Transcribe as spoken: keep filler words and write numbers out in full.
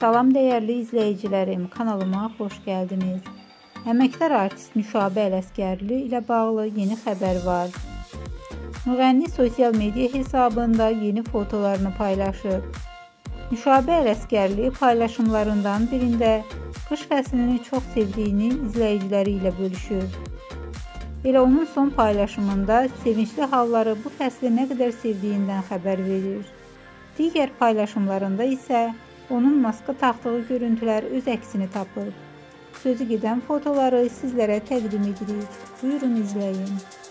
Salam dəyərli izləyicilərim, kanalıma xoş gəldiniz. Əməkdar artist Nüşabə Ələsgərli ilə bağlı yeni xəbər var. Müğənni sosial media hesabında yeni fotolarını paylaşıb. Nüşabə Ələsgərli paylaşımlarından birində qış fəslini çox sevdiyini izləyiciləri ilə bölüşür. Elə onun son paylaşımında sevincli halları bu fəsli nə qədər sevdiyindən xəbər verir. Digər paylaşımlarında isə onun maska taxdığı görüntülər öz əksini tapıb. Sözü gedən fotoları sizlərə təqdim edirik. Buyurun izləyin.